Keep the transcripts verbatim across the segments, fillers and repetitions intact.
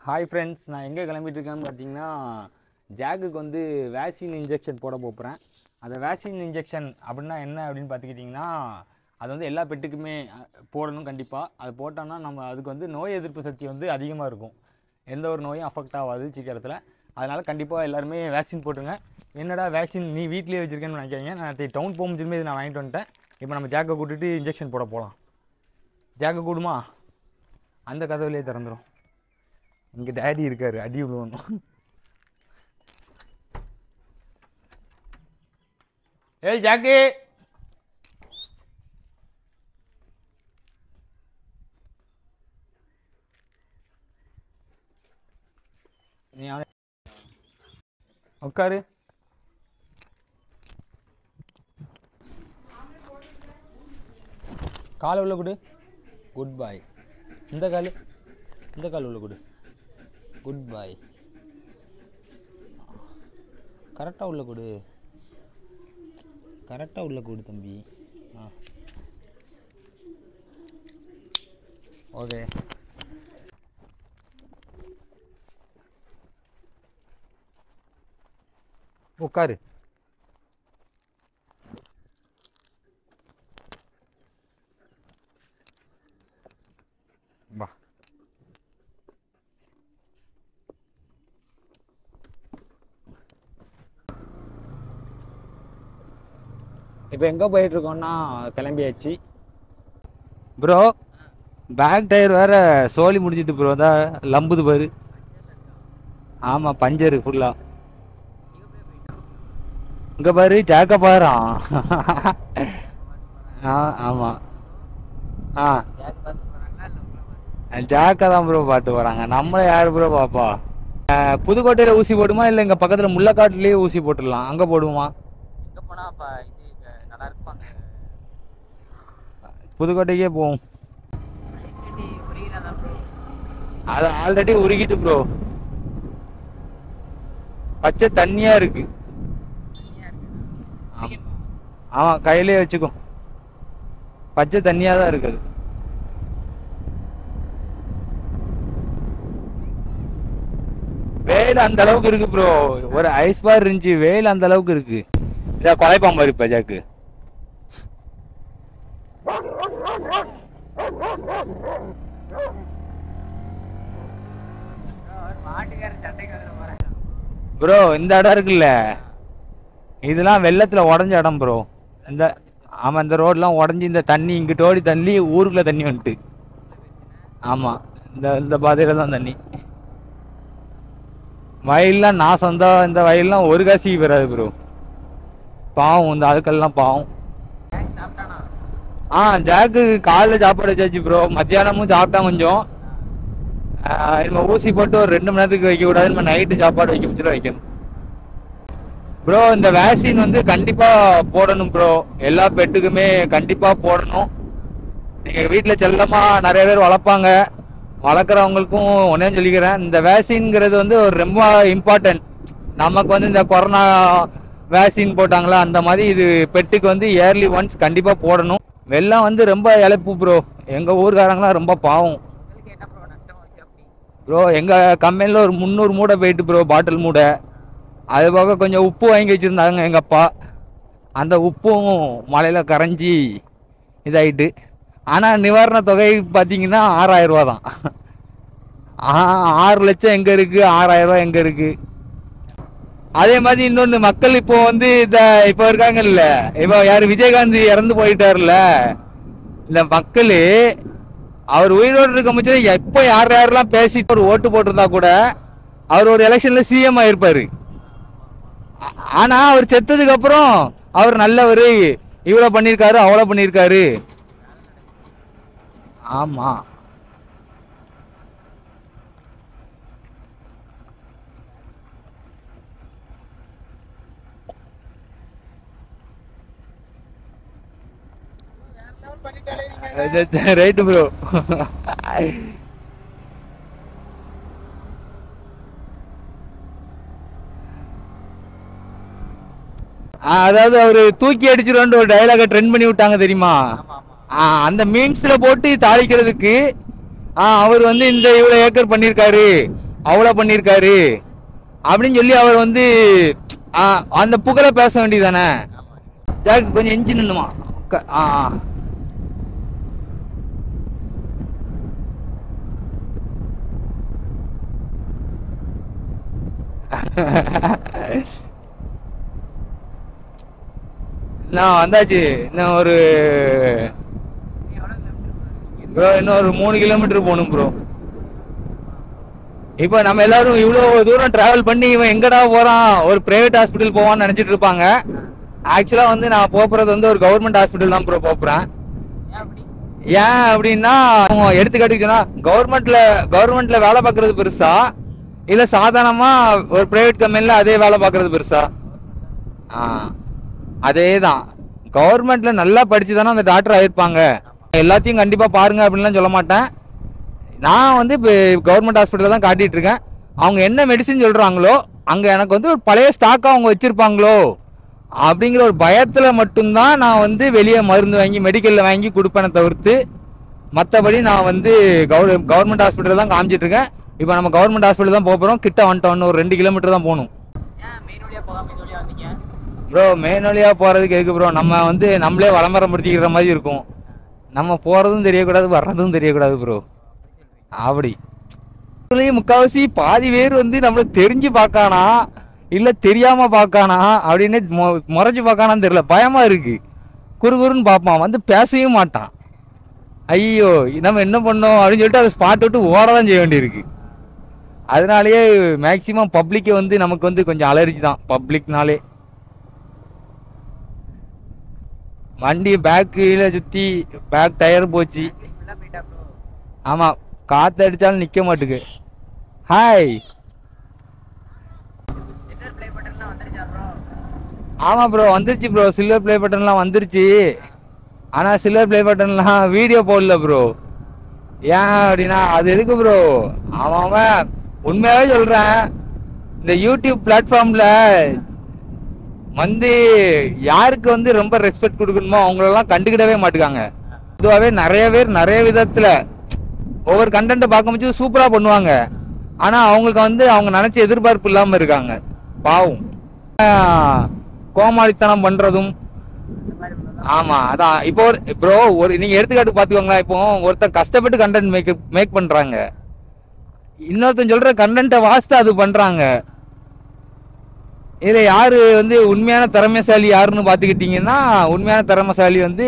Hi friends, நான் எங்கே கிளம்பிட்டு இருக்கேன்னு பார்த்தீங்கன்னா ஜாக்குக்கு வந்து வேக்சின் இன்ஜெக்ஷன் போட போகிறேன். அந்த வேக்சின் இன்ஜெக்ஷன் அப்படின்னா என்ன அப்படின்னு பார்த்துக்கிட்டிங்கன்னா, அது வந்து எல்லா பெட்டுக்குமே போடணும் கண்டிப்பாக. அது போட்டோம்னா நம்ம அதுக்கு வந்து நோய் எதிர்ப்பு சக்தி வந்து அதிகமாக இருக்கும். எந்த ஒரு நோயும் அஃபெக்ட் ஆகாது சீக்கிரத்தில். அதனால் கண்டிப்பாக எல்லாருமே வேக்சின் போட்டுருங்க. என்னடா வேக்சின் நீ வீட்லேயே வச்சுருக்கேன்னு நினைக்காதீங்க. நான் டவுன் போகும்போது இது நான் வாங்கிட்டு வந்துட்டேன். இப்போ நம்ம ஜாக்கை கூட்டிட்டு இன்ஜெக்ஷன் போட போகலாம். ஜாக்கை கூடுமா? அந்த கதவுலேயே திறந்துடும். இங்கே டேடி இருக்கார், அடி விழுவணும். ஏய் ஜாக்கி, நீ உட்காரு. காலை உள்ள கொடு. Good boy. இந்த கால் இந்த கால் உள்ள கொடு. Good boy. கரெக்டாக உள்ள கொடு. கரெக்டாக உள்ள கொடு தம்பி. ஆ ஓகே. உட்காரு. வா. இப்போ எங்கே போயிட்டுருக்கோன்னா கிளம்பியாச்சு ப்ரோ. பேக் டயர் வேறு சோலி முடிஞ்சிட்டு ப்ரோ. தான் லம்புது பாரு. ஆமாம், பஞ்சரு ஃபுல்லாக. இங்கே பாரு, ஜாக்க பாறான். ஆ ஆமாம். ஆ ஜாக்கா தான் ப்ரோ பாட்டு வராங்க. நம்மளை யார் ப்ரோ பாப்பா? புதுக்கோட்டையில் ஊசி போடுமா இல்லை இங்கே பக்கத்தில் முள்ளக்காட்டுலேயே ஊசி போட்டுடலாம்? அங்கே போடுவோமா? புதுக்கோட்டைக்கே போவோம். அது ஆல்ரெடி உருகிட்டு ப்ரோ. பச்சை தண்ணியா இருக்கு. ஆமா, கையிலே வச்சுக்கோ. பச்சை தண்ணியா தான் இருக்குது. வெயில் அந்த அளவுக்கு இருக்கு ப்ரோ. ஒரு ஐஸ் பார் இருந்துச்சு, வெயில் அந்த அளவுக்கு இருக்கு. இத கொலைப்பாம்பா இருப்ப ஜாக்கு. ப்ரோ இந்த இடம் இருக்குல்ல, இதெல்லாம் வெள்ளத்துல உடஞ்ச இடம் ப்ரோ. இந்த ஆமா, இந்த ரோட்லாம் உடஞ்சி இந்த தண்ணி இங்கிட்ட ஓடி தள்ளி ஊருக்குள்ள தண்ணி வந்துட்டு. ஆமா, இந்த இந்த பாதையில தான் தண்ணி. வயல்லாம் நாசம் தான். இந்த வயல்லாம் ஒரு காசிக்கு பெறாது ப்ரோ. பாவம், இந்த ஆட்கள்லாம் பாவம். ஆ ஜாக்கு காலைல சாப்பாடு வச்சாச்சு ப்ரோ. மத்தியானமும் சாப்பிட்டா கொஞ்சம். நம்ம ஊசி போட்டு ஒரு ரெண்டு மணி நேரத்துக்கு வைக்க கூடாது. நம்ம நைட்டு சாப்பாடு வைக்க வச்சுட்டு வைக்கணும் ப்ரோ. இந்த வேக்சின் வந்து கண்டிப்பா போடணும் ப்ரோ. எல்லா பெட்டுக்குமே கண்டிப்பா போடணும். நீங்க வீட்டுல செல்லமா நிறைய பேர் வளர்ப்பாங்க. வளர்க்குறவங்களுக்கும் ஒன்னே சொல்லிக்கிறேன், இந்த வேக்சின்ங்கிறது வந்து ஒரு ரொம்ப இம்பார்ட்டன்ட். நமக்கு வந்து இந்த கொரோனா வேக்சின் போட்டாங்களா, அந்த மாதிரி இது பெட்டுக்கு வந்து இயர்லி ஒன்ஸ் கண்டிப்பா போடணும். வெள்ளம் வந்து ரொம்ப இழப்பு ப்ரோ. எங்க ஊர்காரங்களாம் ரொம்ப பாவம் ப்ரோ. எங்க கம்பெனில ஒரு முந்நூறு மூடை போயிட்டு ப்ரோ, பாட்டில் மூடை. அது போக கொஞ்சம் உப்பு வாங்கி வச்சிருந்தாங்க எங்க அப்பா. அந்த உப்பும் மழையில கரைஞ்சி இதாயிட்டு. ஆனா நிவாரண தொகை பார்த்தீங்கன்னா ஆறாயிரம் ரூபா தான். ஆறு லட்சம் எங்க இருக்கு, ஆறாயிரம் ரூபாய் எங்க இருக்கு? அதே மாதிரி இன்னொன்னு, மக்கள் இப்போ வந்து இந்த இப்போ இருக்காங்கல்ல, இப்போ யாரு விஜயகாந்த் இறந்து போயிட்டாருல, இந்த மக்கள் அவர் உயிரோடு இருக்க முடிச்சது எப்போ யார் யாரெல்லாம் பேசிட்டு ஒரு ஓட்டு போட்டிருந்தா கூட அவர் ஒரு எலெக்ஷன்ல சிஎம் ஆயிருப்பாரு. ஆனா அவர் செத்ததுக்கு அப்புறம் அவர் நல்லவரு, இவ்வளவு பண்ணிருக்காரு அவ்வளவு பண்ணிருக்காரு. ஆமா, ரைட் ப்ரோ. அதாவது அவரு தூக்கி அடிச்சிருவான்னு ஒரு டயலாக ட்ரெண்ட் பண்ணி விட்டாங்க தெரியுமா? அந்த மீம்ஸ்ல போட்டு தாளிக்கிறதுக்கு அவர் வந்து இந்த இவ்வளவு ஏக்கர் பண்ணிருக்காரு, அவ்வளோ பண்ணியிருக்காரு அப்படின்னு சொல்லி அவர் வந்து அந்த புகழை பேச வேண்டியதானே. ஜாக்கு கொஞ்சம் எஞ்சி நின்னுமா. ஆ நான் வந்தாச்சு. இன்னும் ஒரு ப்ரோ இன்னும் ஒரு மூணு கிலோமீட்டர் போகணும் ப்ரோ. இப்போ நம்ம எல்லாரும் இவ்வளோ தூரம் டிராவல் பண்ணி இவன் எங்கடா போறான், ஒரு பிரைவேட் ஹாஸ்பிட்டல் போவான்னு நினைச்சிட்டு இருப்பாங்க. ஆக்சுவலா வந்து நான் போறது வந்து ஒரு கவர்மெண்ட் ஹாஸ்பிட்டல் தான் ப்ரோ போறேன். ஏன் அப்படின்னா எடுத்துக்காட்டுச்சுன்னா கவர்மெண்ட்ல கவர்மெண்ட்ல வேலை பார்க்கறது பெருசா இல்ல சாதாரணமா ஒரு பிரைவேட் கம்பெனில அதே வேலை பார்க்கறது பெருசா? ஆஹ் அதேதான். கவர்மெண்ட்ல நல்லா படிச்சுதானே அந்த டாக்டர் ஆயிருப்பாங்க. எல்லாத்தையும் கண்டிப்பா பாருங்க அப்படின்லாம் சொல்ல மாட்டேன். நான் வந்து இப்போ கவர்மெண்ட் ஹாஸ்பிட்டல் தான் காட்டிட்டு இருக்கேன். அவங்க என்ன மெடிசின் சொல்றாங்களோ அங்க எனக்கு வந்து ஒரு பழைய ஸ்டாக்கா அவங்க வச்சிருப்பாங்களோ அப்படிங்கிற ஒரு பயத்துல மட்டும்தான் நான் வந்து வெளியே மருந்து வாங்கி மெடிக்கல்ல வாங்கி கொடுப்பேனை தவிர்த்து மற்றபடி நான் வந்து கவர்மெண்ட் ஹாஸ்பிட்டல் தான் காமிச்சிட்டு இருக்கேன். இப்போ நம்ம கவர்மெண்ட் ஹாஸ்பிட்டல் தான் போகிறோம். கிட்ட வந்துட்டோம், ஒரு ரெண்டு கிலோமீட்டர் தான் போகணும் ப்ரோ. மெயின் வழியா போறதுக்கு எதுக்கு ப்ரோ? நம்ம வந்து நம்மளே விளம்பரப்படுத்திக்கிற மாதிரி இருக்கும். நம்ம போறதும் தெரியக்கூடாது வர்றதும் தெரியக்கூடாது ப்ரோ. அப்படி முக்காவாசி பாதி பேர் வந்து நம்மளுக்கு தெரிஞ்சு பார்க்கானா இல்ல தெரியாம பார்க்கானா அப்படின்னு முறைச்சு பார்க்கானான்னு தெரியல. பயமா இருக்கு. குறுகுறுன்னு பார்ப்பான், வந்து பேசவே மாட்டான். ஐயோ நம்ம என்ன பண்ணோம் அப்படின்னு சொல்லிட்டு அதை ஸ்பாட் விட்டு ஓடதான் செய்ய வேண்டியிருக்கு. அதனாலேயே மேக்சிமம் பப்ளிக்கை வந்து நமக்கு வந்து கொஞ்சம் அலர்ஜி தான் பப்ளிக்னாலே. வண்டி பேக் கீழே சுத்தி பேக் டயர் போச்சு. ஆமா காத்து அடிச்சாலும் நிக்க மாட்டுக்கு. ஹாய். ஆமா ப்ரோ வந்துருச்சு ப்ரோ. சில்வர் பிளே பட்டன்லாம் வந்துருச்சு. ஆனா சில்வர் பிளே பட்டன்லாம் வீடியோ போடல ப்ரோ. ஏன் அப்படின்னா அது எதுக்கு ப்ரோ? அவன் உண்மையாவே சொல்றேன், இந்த யூடியூப் பிளாட்ஃபார்ம்ல வந்து யாருக்கு வந்து ரொம்ப ரெஸ்பெக்ட் கொடுக்கணுமோ அவங்களெல்லாம் கண்டுக்கிடவே மாட்டுக்காங்க. பொதுவாகவே நிறைய பேர் நிறைய விதத்துல ஒவ்வொரு கண்டென்ட்டை பார்க்கும்போது சூப்பரா பண்ணுவாங்க. ஆனா அவங்களுக்கு வந்து அவங்க நினைச்ச எதிர்பார்ப்பு இல்லாம இருக்காங்க. பாவம் கோமாளித்தனம் பண்றதும். ஆமா அதான். இப்போ ப்ரோ ஒரு நீங்க எடுத்துக்காட்டு பாத்துக்கோங்களேன். இப்போ ஒருத்தர் கஷ்டப்பட்டு கண்டென்ட் மேக் மேக் பண்றாங்க, இன்னொருத்தன் சொல்ற கண்டென்ட்டை வாசித்து அது பண்றாங்க. இதுல யாரு வந்து உண்மையான திறமைசாலி யாருன்னு பாத்துக்கிட்டீங்கன்னா உண்மையான திறமைசாலி வந்து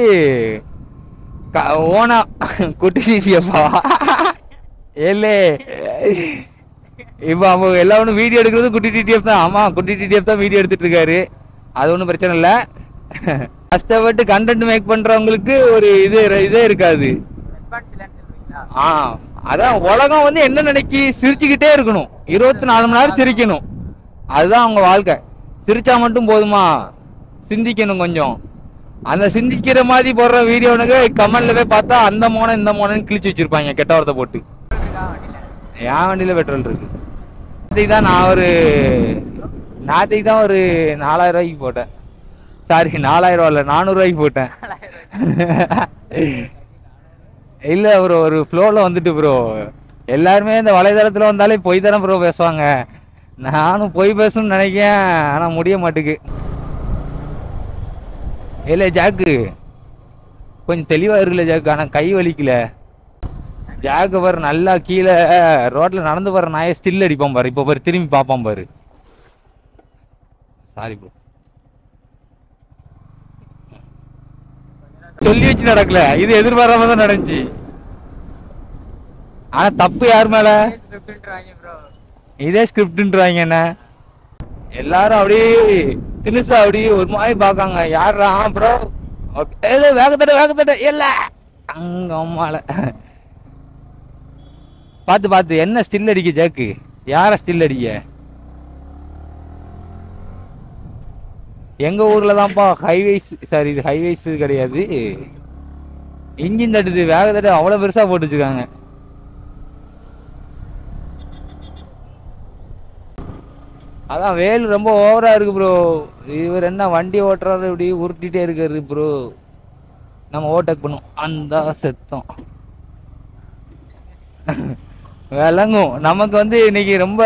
ஓனா குட்டி டிடிஎஃப்பா ஏலே. இப்போ அவங்க எல்லாரும் வீடியோ எடுக்கிறது குட்டி டிடிஎஃப் தான். ஆமா குட்டி டிடிஎஃப் தான் வீடியோ எடுத்துட்டு இருக்காரு. அது ஒன்றும் பிரச்சனை இல்லை. கஷ்டப்பட்டு கண்டென்ட் மேக் பண்றவங்களுக்கு ஒரு இது இதே இருக்காது. ஆ அதான் உலகம் வந்து என்ன நினைக்கி சிரிச்சுக்கிட்டே இருக்கணும். இருபத்தி நாலு மணி நேரம் சிரிக்கணும். அதுதான் அவங்க வாழ்க்கை. சிரிச்சா மட்டும் போதுமா? சிந்திக்கணும் கொஞ்சம். அந்த சிந்திக்கிற மாதிரி போடுற வீடியோனுக்கு கமெண்ட்ல போய் பார்த்தா அந்த மோனை இந்த மோனன்னு கிழிச்சு வச்சிருப்பாங்க கெட்ட வார்த்தை போட்டு. என் வண்டியில பெட்ரோல் இருக்கு. நாளைக்கு தான் நான் ஒரு நாளைக்கு தான் ஒரு நாலாயிரம் ரூபாய்க்கு போட்டேன். சாரி நாலாயிரம் ரூபா இல்ல நானூறு ரூபாய்க்கு போட்டேன். இல்ல ப்ரோ ஒரு ஃப்ளோல வந்துட்டு ப்ரோ. எல்லாருமே இந்த வலைதளத்துல வந்தாலே பொய் தானே ப்ரோ பேசுவாங்க. நானும் பொய் பேசணும்னு நினைக்கிறேன், ஆனா முடிய மாட்டுக்கு. இல்ல ஜாக்கு கொஞ்சம் தெளிவா இருக்குல்ல ஜாக்கு, ஆனா கை வலிக்கல. ஜாக்கு பாரு நல்லா கீழே ரோட்ல நடந்து பாரு நாயை ஸ்டில் அடிப்பான் பாரு. இப்போ பாரு திரும்பி பார்ப்பான் பாரு. சாரி ப்ரோ சொல்லி வச்சு நடக்கல, இது எதிர்பாராம தான் நடந்துச்சு. ஆனா தப்பு யார் மேல? இதே ஸ்கிரிப்ட்ன்றாங்க. என்ன எல்லாரும் அப்படியே தினுசா அப்படி ஒரு மாதிரி பாக்காங்க. யாரா ப்ரோ வேகத்தட்ட வேகத்தட்ட இல்ல அங்க அம்மால பாத்து பாத்து என்ன ஸ்டில் அடிக்க ஜாக்கு? யார ஸ்டில் அடிக்க? எங்க ஊர்ல தான்ப்பா ஹைவேஸ். சாரி இது ஹைவேஸ் கிடையாது, இன்ஜின் தட்டுது. வேகத்தட்ட அவ்வளவு பெருசா போட்டு வச்சிருக்காங்க. அதான் வேல் ரொம்ப ஓவரா இருக்கு ப்ரோ. இவர் என்ன வண்டி ஓட்டுறாரு இப்படி உருட்டிட்டே இருக்காரு ப்ரோ. நம்ம ஓட்டக் பண்ணும் அந்த செத்தம். விளங்கும் நமக்கு வந்து இன்னைக்கு ரொம்ப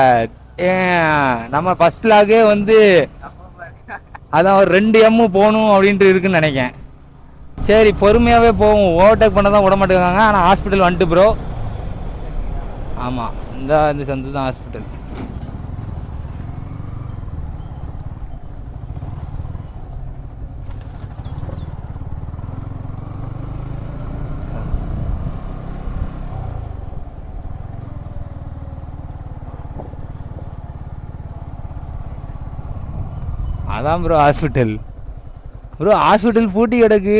நம்ம ஃபர்ஸ்ட் லாகே வந்து அதான் ஒரு ரெண்டு எம்மு போகணும் அப்படின்ட்டு இருக்குன்னு நினைக்கிறேன். சரி பொறுமையாகவே போவோம். ஓவர்டேக் பண்ண தான் விட மாட்டேங்காங்க. ஆனால் ஹாஸ்பிட்டல் வந்துட்டு ப்ரோ. ஆமாம் இந்த இந்த சந்து தான் ஹாஸ்பிட்டல். அதான் ப்ரோ ஹாஸ்பிட்டல். ப்ரோ ஹாஸ்பிட்டல் பூட்டி கிடக்கு.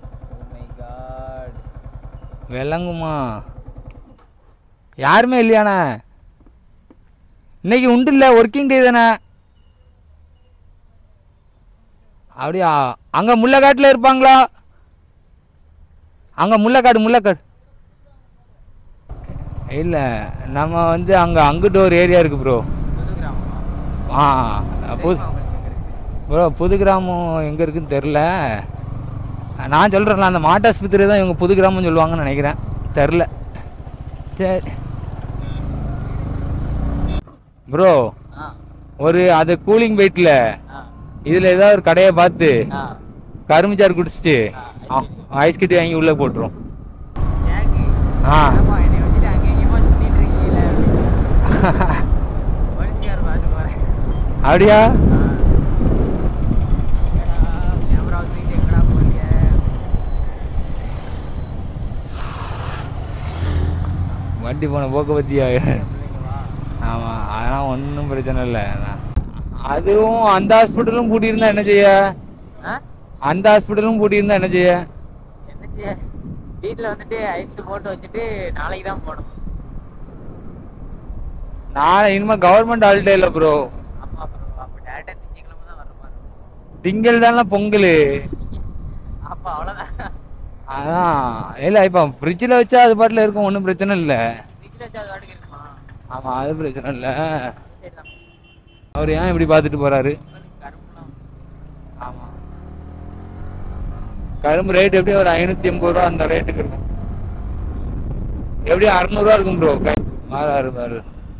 விளங்குமா? யாருமே இல்லையாண்ணே இன்னைக்கு? உண்டு இல்லை, ஒர்க்கிங் டே தானே. அப்படியா? அங்கே முல்லைக்காட்டில் இருப்பாங்களா? அங்கே முல்லைக்காடு முல்லைக்காடு இல்லை, நம்ம வந்து அங்கே அங்கிட்ட ஒரு ஏரியா இருக்குது ப்ரோ. ஆ புது ப்ரோ புது கிராமம் எங்கே இருக்குதுன்னு தெரில. நான் சொல்கிறேன்ல அந்த மாட்டாஸ்பத்திரி தான் இவங்க புது கிராமம்னு சொல்லுவாங்கன்னு நினைக்கிறேன். தெரில. சரி ப்ரோ, ஒரு அது கூலிங் வெயிட்டில் இதில் ஏதாவது ஒரு கடையை பார்த்து கரும்புச்சாறு குடிச்சிட்டு ஐஸ் கட்டி வாங்கி உள்ளே போட்டுரும். ஆ அப்படியா? வண்டி போன போக்க பற்றியா? ஆமாம் அதெல்லாம் ஒன்றும் பிரச்சனை இல்லை. அதுவும் அந்த ஹாஸ்பிட்டலும் பூட்டியிருந்தா என்ன செய்ய? அந்த ஹாஸ்பிட்டலும் பூட்டியிருந்தா என்ன செய்ய? என்ன செய்ய? வீட்டில் வந்துட்டு ஐஸ் போட்டு வச்சுட்டு நாளைக்கு தான் போகணும். நாளை இனிமேல் கவர்மெண்ட் ஹாலிடே இல்லை ப்ரோ. ஆமாம் ப்ரோ. அப்போ டேரக்டாக திங்கக்கிழமை தான் வர மாதிரி. திங்கள் தானே பொங்கல். அப்போ அவ்வளோதான். அதான் இல்லை, இப்போ ஃப்ரிட்ஜில் வச்சா அது பாட்டில் இருக்கும், ஒன்றும் பிரச்சனை இல்லை. ஃப்ரிட்ஜில் வச்சா அது வாட்டுக்கு இருக்குமா? ஆமாம் அது பிரச்சனை இல்லை. அவர் ஏன் இப்படி பார்த்துட்டு போகிறாரு? ஆமாம் கரும்பு ரேட் எப்படியும் ஒரு ஐநூற்றி எண்பது ரூபா அந்த ரேட்டுக்கு இருக்கும். எப்படியும் அறுநூறுவா இருக்கும் ப்ரோ. மாறாரு பாரு.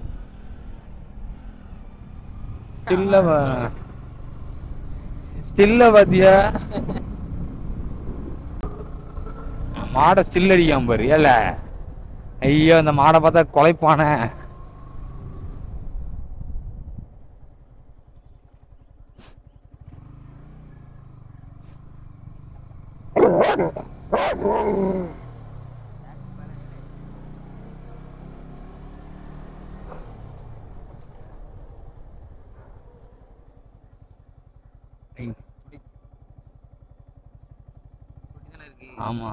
ஸ்டில்ல ஸ்டில்ல பாத்தியா? மாடை ஸ்டில் அடிக்காம பாரு. ஏல ஐயோ அந்த மாடை பார்த்தா கொலைப்பான. ஆமா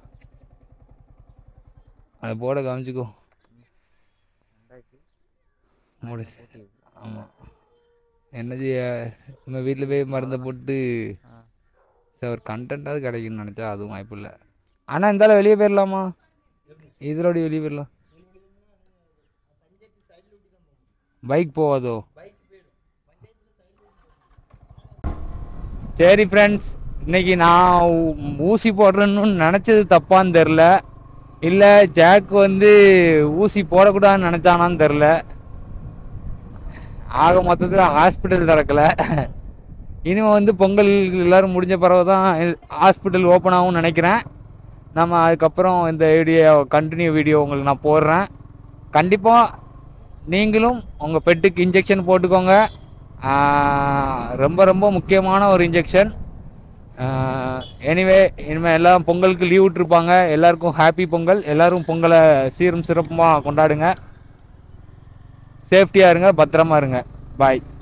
அதை போட காமிச்சுக்கோ. ஆமாம் என்ன செய்ய, நம்ம வீட்டில் போய் மருந்தை போட்டு ஒரு கண்டென்ட்டாவது கிடைக்குன்னு நினச்சா அதுவும் வாய்ப்பு இல்லை. ஆனால் இருந்தாலும் வெளியே போயிடலாமா? இதோட வெளியே போயிடலாம். பைக் போகாதோ? சரி ஃப்ரெண்ட்ஸ், இன்னைக்கு நான் ஊசி போடுறேன்னு நினச்சது தப்பான்னு தெரில, இல்லை ஜாக் வந்து ஊசி போடக்கூடாதுன்னு நினச்சானான்னு தெரில. ஆக மொத்தத்தில் ஹாஸ்பிட்டல் திறக்கலை. இனிமேல் வந்து பொங்கல் எல்லோரும் முடிஞ்ச பிறகு தான் ஹாஸ்பிட்டல் ஓப்பன் ஆகும்னு நினைக்கிறேன். நம்ம அதுக்கப்புறம் இந்த வீடியோ கண்டினியூ வீடியோ உங்களுக்கு நான் போடுறேன். கண்டிப்பாக நீங்களும் உங்கள் பெட்டுக்கு இன்ஜெக்ஷன் போட்டுக்கோங்க. ரொம்ப ரொம்ப முக்கியமான ஒரு இன்ஜெக்ஷன். எனிவே இனிமேல் எல்லாம் பொங்கலுக்கு லீவ் விட்டுருப்பாங்க. எல்லாருக்கும் ஹாப்பி பொங்கல். எல்லோரும் பொங்கலை சீரும் சிறப்புமாக கொண்டாடுங்க. சேஃப்டியாக இருங்க, பத்திரமா இருங்க. பாய்.